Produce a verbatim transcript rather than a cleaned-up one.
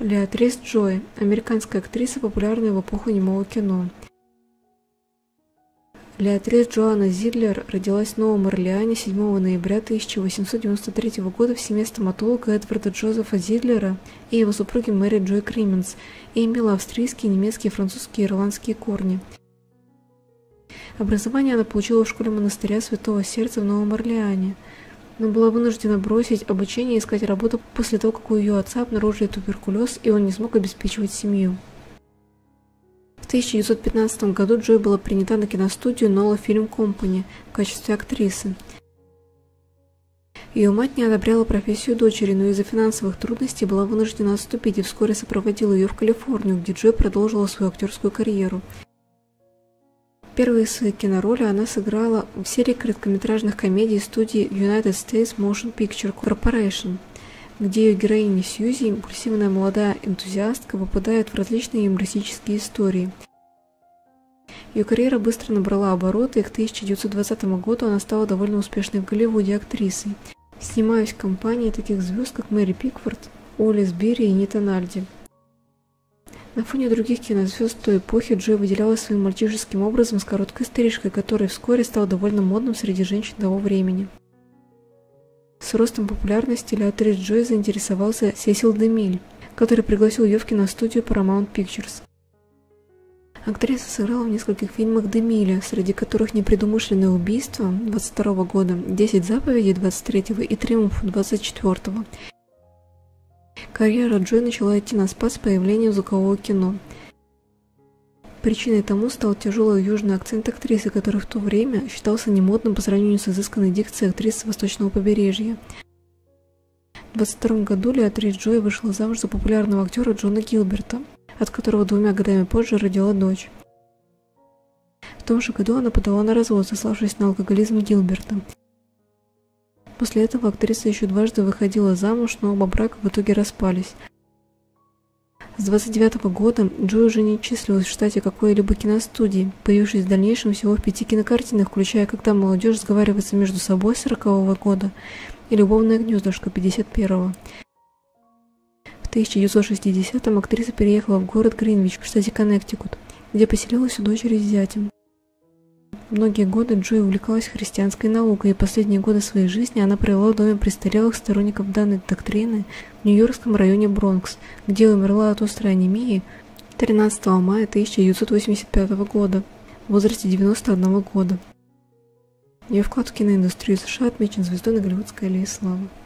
Леатрис Джой – американская актриса, популярная в эпоху немого кино. Леатрис Джоанна Зидлер родилась в Новом Орлеане седьмого ноября тысяча восемьсот девяносто третьего года в семье стоматолога Эдварда Джозефа Зидлера и его супруги Мэри Джой Крименс и имела австрийские, немецкие, французские и ирландские корни. Образование она получила в школе монастыря Святого Сердца в Новом Орлеане, но была вынуждена бросить обучение и искать работу после того, как у ее отца обнаружили туберкулез, и он не смог обеспечивать семью. В тысяча девятьсот пятнадцатом году Джой была принята на киностудию Nola Film Company в качестве актрисы. Ее мать не одобряла профессию дочери, но из-за финансовых трудностей была вынуждена отступить и вскоре сопроводила ее в Калифорнию, где Джой продолжила свою актерскую карьеру. Первые свои кинороли она сыграла в серии короткометражных комедий студии United States Motion Picture Corporation, где ее героиня Сьюзи, импульсивная молодая энтузиастка, попадает в различные юмористические истории. Ее карьера быстро набрала обороты, и к тысяча девятьсот двадцатому году она стала довольно успешной в Голливуде актрисой, снимаясь в компании таких звезд, как Мэри Пикфорд, Уиллис Берри и Нита Нальди. На фоне других кинозвезд той эпохи Джой выделялась своим мальчишеским образом с короткой стрижкой, который вскоре стал довольно модным среди женщин того времени. С ростом популярности Леатрис Джой заинтересовался Сесил Демиль, который пригласил ее в киностудию Paramount Pictures. Актриса сыграла в нескольких фильмах Демиля, среди которых «Непредумышленное убийство» двадцать второго года, «Десять заповедей» двадцать третьего и «Триумф» двадцать четвёртого. Карьера Джой начала идти на спад с появлением звукового кино. Причиной тому стал тяжелый южный акцент актрисы, который в то время считался немодным по сравнению с изысканной дикцией актрисы Восточного побережья. В двадцать втором году Леатрис Джой вышла замуж за популярного актера Джона Гилберта, от которого двумя годами позже родила дочь. В том же году она подала на развод, сославшись на алкоголизм Гилберта. После этого актриса еще дважды выходила замуж, но оба брака в итоге распались. С двадцать девятого года Джой уже не числилась в штате какой-либо киностудии, появившись в дальнейшем всего в пяти кинокартинах, включая «Когда молодежь сговаривается между собой» сорокового года и «Любовное гнездышко» пятьдесят первого. В тысяча девятьсот шестидесятом актриса переехала в город Гринвич в штате Коннектикут, где поселилась у дочери с зятем. Многие годы Джой увлекалась христианской наукой, и последние годы своей жизни она провела в доме престарелых сторонников данной доктрины в нью-йоркском районе Бронкс, где умерла от острой анемии тринадцатого мая тысяча девятьсот восемьдесят пятого года в возрасте девяноста одного года. Ее вклад в киноиндустрию США отмечен звездой на Голливудской аллее славы.